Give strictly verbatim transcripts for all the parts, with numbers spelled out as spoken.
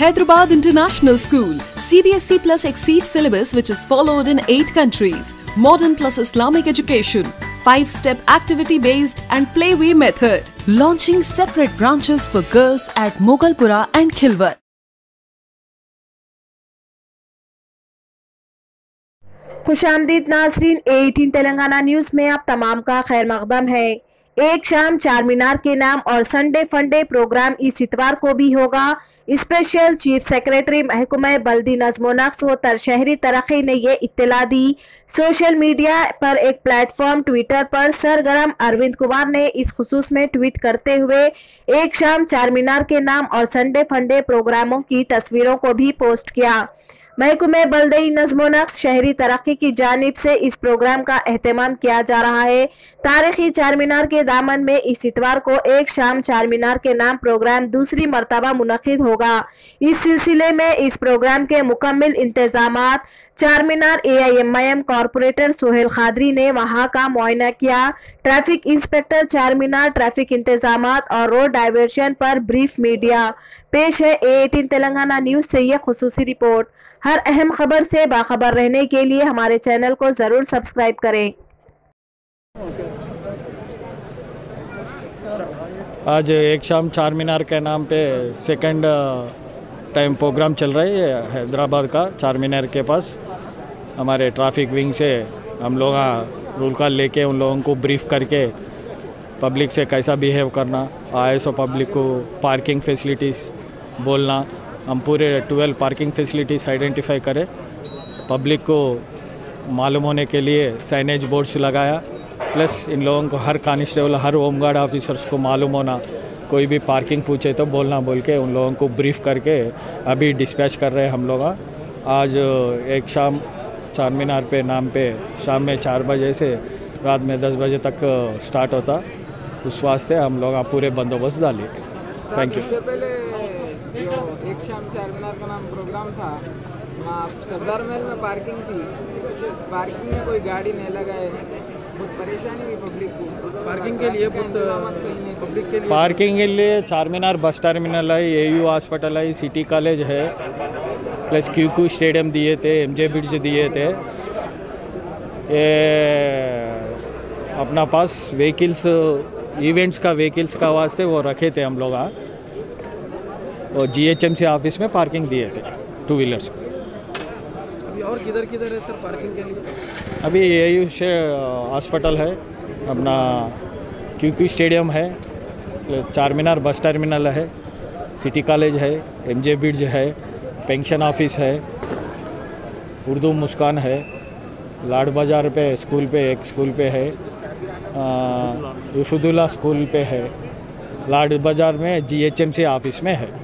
Hyderabad International School, C B S E plus Exceed syllabus which is followed in eight countries, modern plus Islamic education, five-step activity-based and playway method, launching separate branches for girls at Mogalpura and Khilwar. खुशामदीद नाजरीन, अठारह Telangana news में आप तमाम का खैर मकदम है। एक शाम चार मीनार के नाम और संडे फंडे प्रोग्राम इस इतवार को भी होगा। स्पेशल चीफ सेक्रेटरी महकमा बल्दी नज़्म नक्श व तरशहरी तरक्की ने ये इत्तला दी। सोशल मीडिया पर एक प्लेटफॉर्म ट्विटर पर सरगर्म अरविंद कुमार ने इस खुसूस में ट्वीट करते हुए एक शाम चार मीनार के नाम और संडे फंडे प्रोग्रामों की तस्वीरों को भी पोस्ट किया। महकमे बल्दी नज़्म नक्श शहरी तरक्की की जानिब से इस प्रोग्राम का एहतमाम किया जा रहा है। तारीखी चार मीनार के दामन में इस इतवार को एक शाम चार मीनार के नाम प्रोग्राम दूसरी मरतबा मुनक़िद होगा। इस सिलसिले में इस प्रोग्राम के मुकम्मिल इंतजामात Charminar A I M I M corporator Sohail Qadri ने वहां का मुआयना किया। ट्रैफिक इंस्पेक्टर चार मीनार ट्रैफिक इंतजामात और रोड डाइवर्शन पर ब्रीफ मीडिया। पेश है अठारह तेलंगाना न्यूज़ से ये खुसूसी रिपोर्ट। हर अहम खबर से बाखबर रहने के लिए हमारे चैनल को ज़रूर सब्सक्राइब करें। आज एक शाम चार मीनार के नाम पे सेकंड टाइम प्रोग्राम चल रहा है हैदराबाद का चार मीनार के पास। हमारे ट्रैफिक विंग से हम लोग रूल कॉल लेके उन लोगों को ब्रीफ करके पब्लिक से कैसा बिहेव करना, आए सो पब्लिक को पार्किंग फैसिलिटीज़ बोलना। हम पूरे ट्वेल्व पार्किंग फैसिलिटीज़ आइडेंटिफाई करें, पब्लिक को मालूम होने के लिए साइनेज बोर्ड्स लगाया। प्लस इन लोगों को हर कांस्टेबल हर होमगार्ड ऑफिसर्स को मालूम होना, कोई भी पार्किंग पूछे तो बोलना बोल के उन लोगों को ब्रीफ करके अभी डिस्पैच कर रहे हैं हम लोग। आज एक शाम चार मीनार पे नाम पे शाम में चार बजे से रात में दस बजे तक स्टार्ट होता। उस वास्ते हम लोग पूरे बंदोबस्त डाले। Thank you. पहले जो एक शाम चार मीनार का नाम प्रोग्राम था, वहाँ सरदार महल में पार्किंग थी, पार्किंग में कोई गाड़ी नहीं लगाए, बहुत परेशानी हुई पब्लिक को। पार्किंग के लिए बहुत सही नहीं, पब्लिक के लिए पार्किंग के लिए चार मीनार बस टर्मिनल है, ए यू हॉस्पिटल है, सिटी कॉलेज है, प्लस क्यू क्यू स्टेडियम दिए थे, एम जे ब्रिज दिए थे। ये अपना पास व्हीकल्स इवेंट्स का व्हीकल्स का वास्ते वो रखे थे हम लोग। और G H M C office में पार्किंग दिए थे टू व्हीलर्स को। अभी और किधर किधर है सर पार्किंग के लिए? अभी ए यू हॉस्पिटल है, अपना क्यू क्यू स्टेडियम है, चार मीनार बस टर्मिनल है, सिटी कॉलेज है, एम जे ब्रिज है, पेंशन ऑफिस है, उर्दू मुस्कान है, लाड बाज़ार पे स्कूल पे एक स्कूल पे है, युफुदुल्ला स्कूल पे है, लाड बाज़ार में G H M C office में है।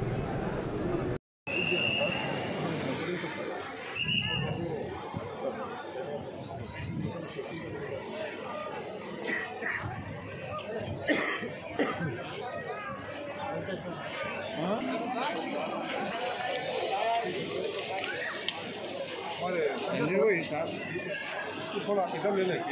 थोड़ा इधर ले लेके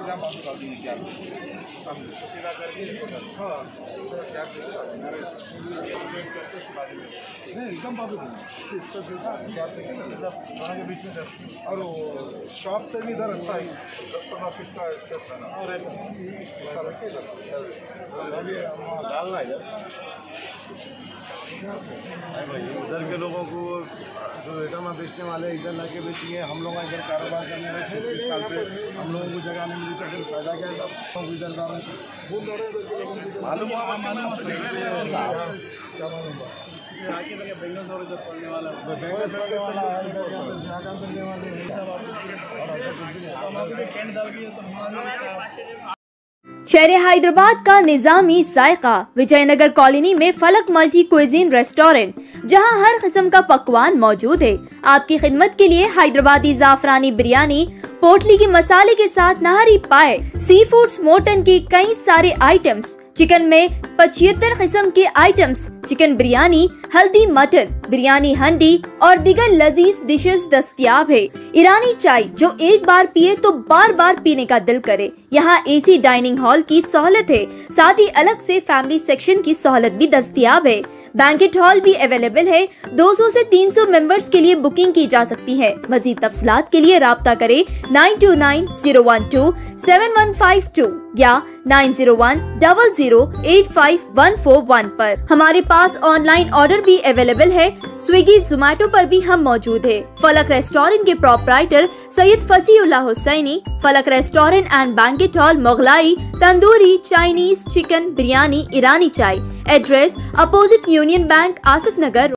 एकदम और शॉप से भी इधर अच्छा है, दस पंद्रह फीट का स्पेस है ना, और डालना इधर इधर के लोगों को जो रेटा में बेचने वाले इधर ला के बेचेंगे, हम लोग इधर कारोबार करने में छत्तीस साल से हम लोगों को जगह नहीं मिली तो फिर फायदा क्या है? इधर मालूम क्या मालूम बेंगल इधर पढ़ने वाला बेंगल पढ़ने वाला शहर हैदराबाद का निजामी जायका विजयनगर कॉलोनी में फलक मल्टी क्विजीन रेस्टोरेंट, जहां हर किस्म का पकवान मौजूद है। आपकी खिदमत के लिए हैदराबादी जाफरानी बिरयानी, पोटली के मसाले के साथ नहरी पाए, सी फूड्स मोटन के कई सारे आइटम्स, चिकन में पचहत्तर किस्म के आइटम्स, चिकन बिरयानी, हल्दी मटन, बिरयानी हंडी और दिगर लजीज डिशेस दस्तयाब है। ईरानी चाय जो एक बार पिए तो बार बार पीने का दिल करे। यहाँ एसी डाइनिंग हॉल की सहूलत है, साथ ही अलग से फैमिली सेक्शन की सहूलत भी दस्तयाब है। बैंकेट हॉल भी अवेलेबल है। दो सौ से तीन सौ मेंबर्स के लिए बुकिंग की जा सकती है। मजीद तफसीलात के लिए राब्ता करें nine two nine zero one two seven one five two या nine zero one double zero eight five one four one पर। हमारे पास ऑनलाइन ऑर्डर भी अवेलेबल है। स्विगी जोमेटो पर भी हम मौजूद है। फलक रेस्टोरेंट के proprietor Syed Fasiullah Hussaini, Falak restaurant and banquet hall, Mughlai, tandoori, Chinese, chicken, biryani, Irani chai. Address opposite Union Bank, Asif Nagar.